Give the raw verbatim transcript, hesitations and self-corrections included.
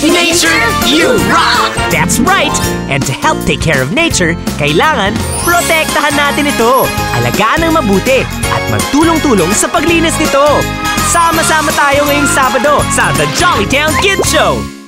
Nature, you rock! That's right! And to help take care of nature, kailangan protektahan natin ito. Alagaan ng mabuti at magtulong-tulong sa paglinis nito. Sama-sama tayo ngayong Sabado sa The Jolly Town Kids Show!